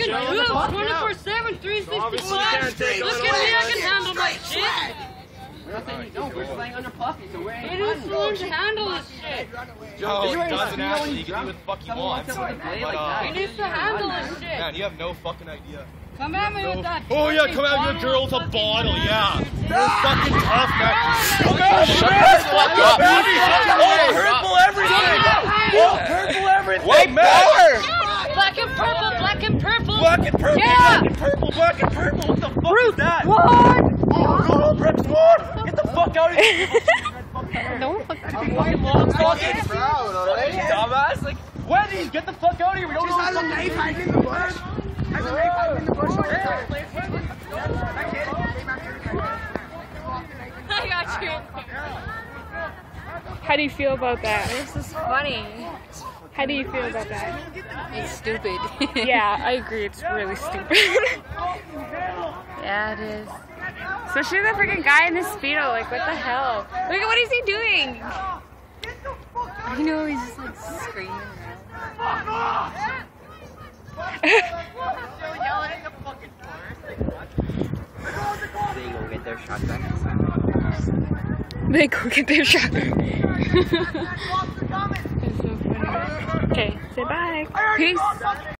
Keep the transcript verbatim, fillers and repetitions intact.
fucking tube, twenty-four seven, three sixty-five. Look at me, I can handle my shit. We're not saying you don't, we're just laying under puppy, so we're It is going to handle this shit. No, it doesn't actually. You can do what the fuck you want. But, uh, He needs to handle this shit. Man, you have no fucking idea. Come at me with that. Oh yeah, come out your girl with a bottle, yeah. You're fucking tough, man. Oh, shut the fuck up, baby! Oh, purple everything! Oh, purple everything! Wait, man! Black and purple, black and purple. Black and purple, Yeah. black and purple, black and purple. What the fuck Fruit. is that? What? Oh, Brett Sword! Get the fuck out of here! Don't fucking Fucking long fucking dumbass! Like, Wendy's, get the fuck out of here! We don't know Has a knife hiding in the bush. Has a knife hiding in the bush over there. I got you. How do you feel about that? This is funny. How do you feel about that? It's stupid. Yeah, I agree. It's really stupid. Yeah, it is. Especially the freaking guy in the Speedo. Like, what the hell? Look at what is he doing? I know, he's just like screaming. They go get their shotgun. They go get their shotgun. It's so funny. Okay, say bye. Peace.